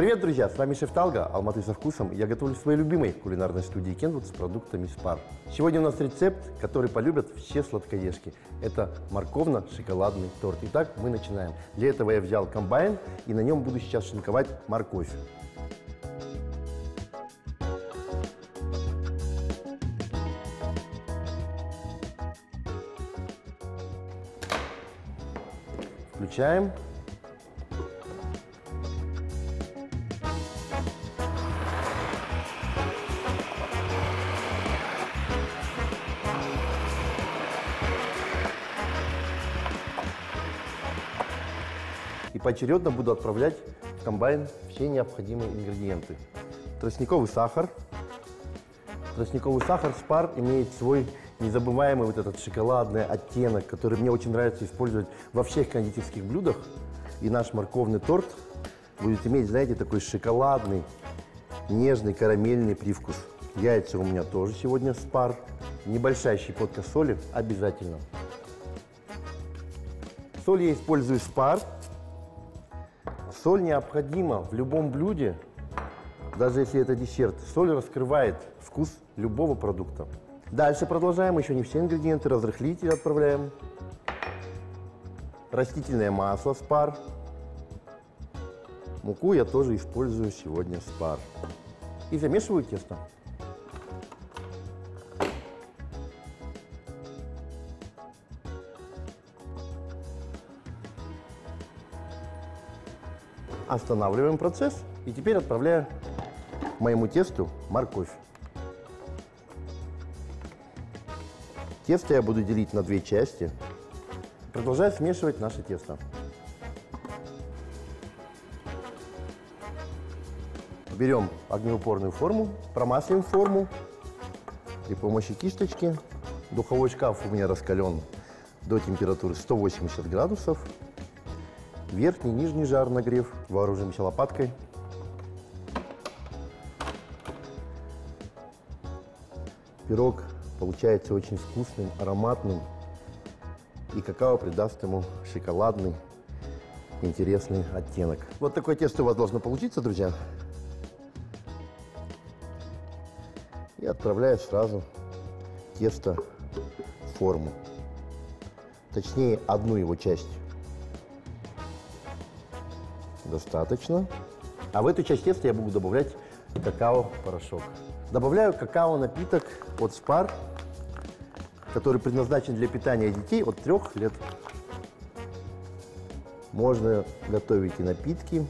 Привет, друзья! С вами шеф Талга, Алматы со вкусом. Я готовлю в своей любимой кулинарной студии Kenwood с продуктами Spar. Сегодня у нас рецепт, который полюбят все сладкоежки. Это морковно-шоколадный торт. Итак, мы начинаем. Для этого я взял комбайн и на нем буду сейчас шинковать морковь. Включаем. И поочередно буду отправлять в комбайн все необходимые ингредиенты. Тростниковый сахар. Тростниковый сахар Spar имеет свой незабываемый вот этот шоколадный оттенок, который мне очень нравится использовать во всех кондитерских блюдах. И наш морковный торт будет иметь, знаете, такой шоколадный, нежный, карамельный привкус. Яйца у меня тоже сегодня Spar. Небольшая щепотка соли обязательно. Соль я использую Spar. Соль необходима в любом блюде, даже если это десерт. Соль раскрывает вкус любого продукта. Дальше продолжаем. Еще не все ингредиенты. Разрыхлитель отправляем. Растительное масло Spar. Муку я тоже использую сегодня Spar. И замешиваю тесто. Останавливаем процесс и теперь отправляю к моему тесту морковь. Тесто я буду делить на две части. Продолжаю смешивать наше тесто. Берем огнеупорную форму, промаслим форму при помощи кисточки. Духовой шкаф у меня раскален до температуры 180 градусов. Верхний, нижний жар нагрев. Вооружимся лопаткой. Пирог получается очень вкусным, ароматным. И какао придаст ему шоколадный, интересный оттенок. Вот такое тесто у вас должно получиться, друзья. И отправляю сразу тесто в форму. Точнее, одну его часть. Достаточно. А в эту часть теста я буду добавлять какао-порошок. Добавляю какао-напиток от Spar, который предназначен для питания детей от 3 лет. Можно готовить и напитки,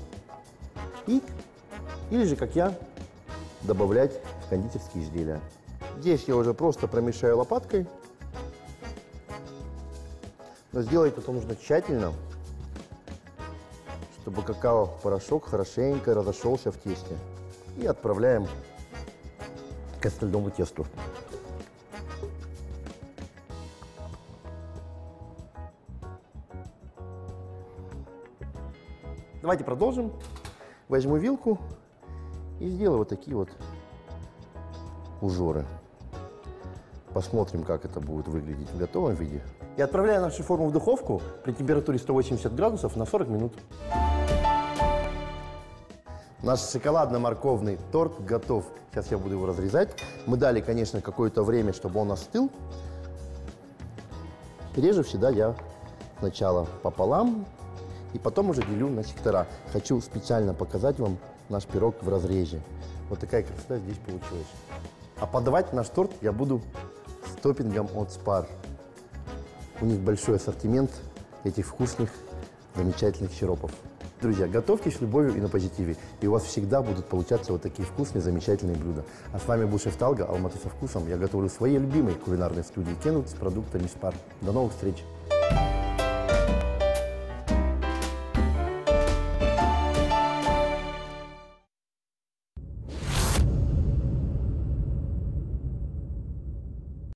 или же, как я, добавлять в кондитерские изделия. Здесь я уже просто промешаю лопаткой. Но сделать это нужно тщательно, чтобы какао-порошок хорошенько разошелся в тесте. И отправляем к остальному тесту. Давайте продолжим. Возьму вилку и сделаю вот такие вот узоры. Посмотрим, как это будет выглядеть в готовом виде. И отправляю нашу форму в духовку при температуре 180 градусов на 40 минут. Наш шоколадно-морковный торт готов. Сейчас я буду его разрезать. Мы дали, конечно, какое-то время, чтобы он остыл. Режу всегда я сначала пополам и потом уже делю на сектора. Хочу специально показать вам наш пирог в разрезе. Вот такая красота здесь получилась. А подавать наш торт я буду с топпингом от Spar. У них большой ассортимент этих вкусных, замечательных сиропов. Друзья, готовьте с любовью и на позитиве, и у вас всегда будут получаться вот такие вкусные, замечательные блюда. А с вами был шеф Талга, Алматы со вкусом. Я готовлю в своей любимой кулинарной студии Kenwood с продуктами Spar. До новых встреч!